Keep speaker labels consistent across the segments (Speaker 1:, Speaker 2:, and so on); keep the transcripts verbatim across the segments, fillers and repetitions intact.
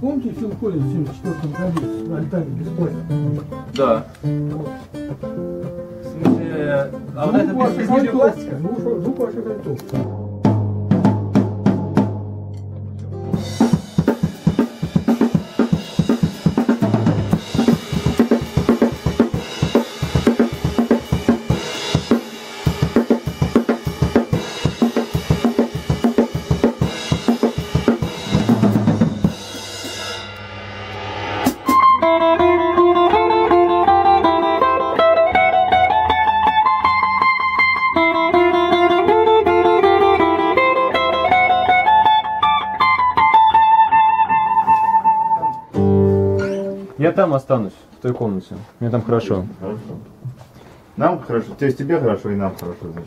Speaker 1: помните, Фил Коллинз в семьдесят четвёртом году на альтаре бесплатно?
Speaker 2: Да.
Speaker 1: Вот.
Speaker 2: В смысле, а вот это
Speaker 1: Звук
Speaker 2: без, без
Speaker 1: ваших
Speaker 2: нижнего
Speaker 1: альтов.
Speaker 2: пластика?
Speaker 1: Звук звук ваших альтов.
Speaker 3: Я там останусь, в той комнате. Мне там хорошо.
Speaker 4: Хорошо. Нам хорошо, то есть тебе хорошо и нам хорошо, значит.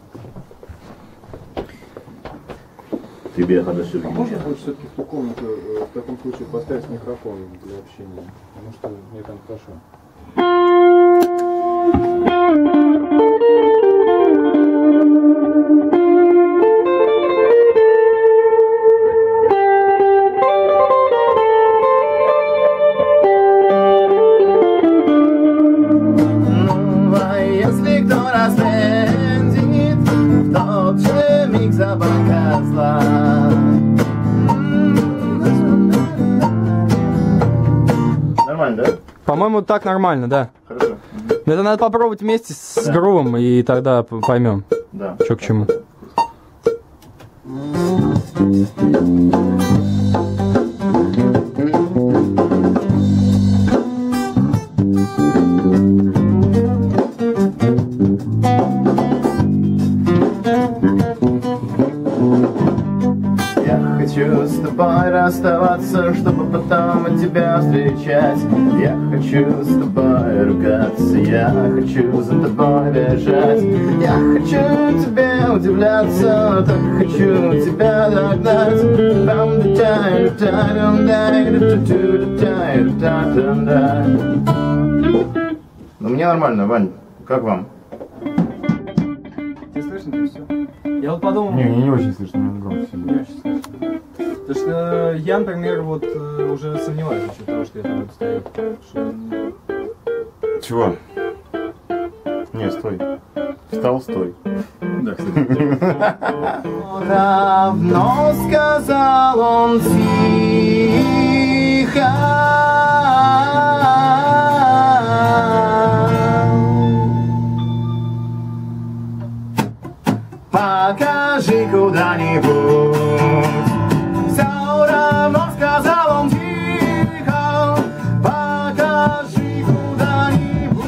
Speaker 4: Тебе хорошо.
Speaker 5: А можно будет все-таки в ту комнату в таком случае поставить микрофон для общения? Потому что мне там хорошо.
Speaker 4: Нормально, да?
Speaker 3: По-моему, так нормально, да.
Speaker 4: Хорошо.
Speaker 3: Но это надо попробовать вместе с
Speaker 4: Да.
Speaker 3: грувом, и тогда поймем,
Speaker 4: Да.
Speaker 3: что к чему.
Speaker 4: Хочу с тобой расставаться, чтобы потом от тебя встречать. Я хочу с тобой ругаться, я хочу за тобой бежать. Я хочу тебе удивляться, так хочу тебя догнать. Ну мне нормально, Вань, как вам?
Speaker 2: Тебе слышно это все? Я вот подумал...
Speaker 5: Не, мне не очень слышно, мне громко
Speaker 2: Не
Speaker 5: всегда.
Speaker 2: очень слышно. Потому что я, например, вот э, уже сомневаюсь насчет того, что я там буду стоять. Что...
Speaker 4: Чего? Не, стой. Встал, стой.
Speaker 5: Да, кстати.
Speaker 4: Давно сказал он тихо. Покажи куда-нибудь. Все равно сказал он тихо. Покажи куда-нибудь.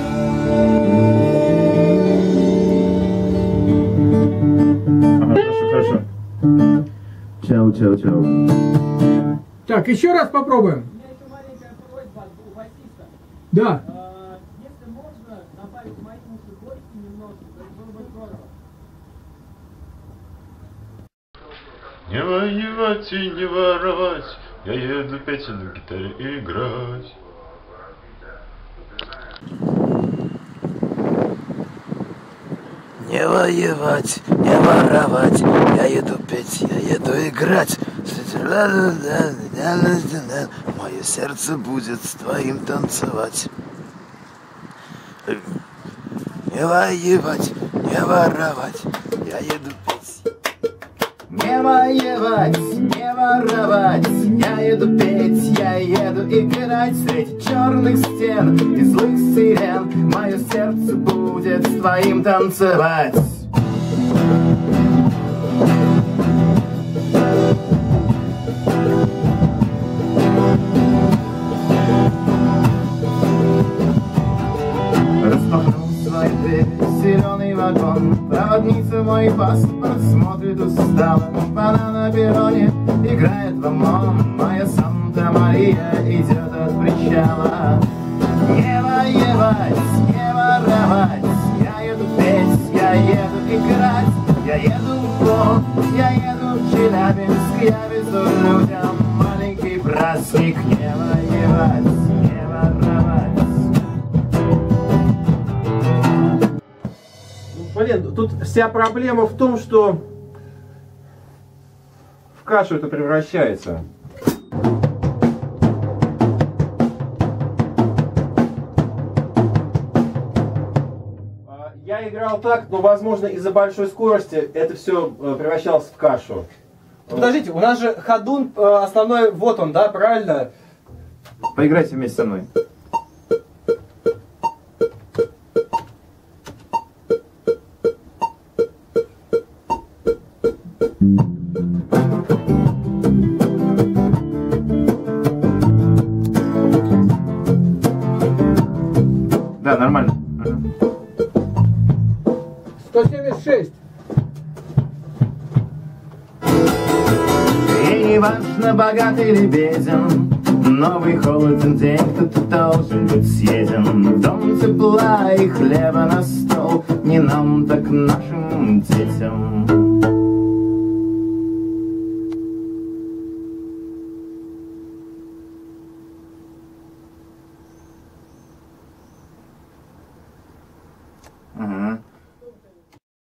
Speaker 4: Ага, хорошо, хорошо. Чао, чао, чао.
Speaker 1: Так, еще раз попробуем.
Speaker 6: У меня еще маленькая просьба у басиста.
Speaker 1: Да.
Speaker 6: А, если можно, добавить мои уши горькие немножко, то было бы здорово.
Speaker 4: Не воевать и не воровать, я еду песен на гитаре играть.
Speaker 7: Не воевать, не воровать, я еду петь, я еду играть. Мое сердце будет с твоим танцевать. Не воевать, не воровать, я еду петь.
Speaker 4: Не воевать, не воровать, я еду петь, я еду играть среди черных стен и злых сирен. Мое сердце будет с твоим танцевать. Распахнул свою дверь, зеленый вагон. Проводница мой паспорт смотрит устало. Она на перроне играет в ОМОН. Моя Санта-Мария идет от причала. Не воевать, не воровать, я еду петь, я еду играть. Я еду в Бог, я еду в Челябинск. Я везу людям маленький праздник. Не воевать, не воровать.
Speaker 2: Блин, тут вся проблема в том, что в кашу это превращается.
Speaker 8: играл так, но, возможно, из-за большой скорости это все превращалось в кашу.
Speaker 2: Подождите, у нас же ходун э, основной, вот он, да, правильно?
Speaker 4: Поиграйте вместе со мной. Да, нормально.
Speaker 1: сто семьдесят шесть.
Speaker 4: И не важно, богат или беден, новый холоден день, кто-то должен быть съеден. Дом тепла и хлеба на стол, не нам, так нашим детям. Ага.